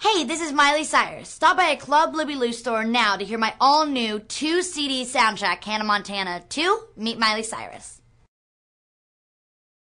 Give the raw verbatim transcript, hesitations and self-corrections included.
Hey, this is Miley Cyrus. Stop by a Club Libby Lu store now to hear my all-new two C D soundtrack, Hannah Montana two, Meet Miley Cyrus.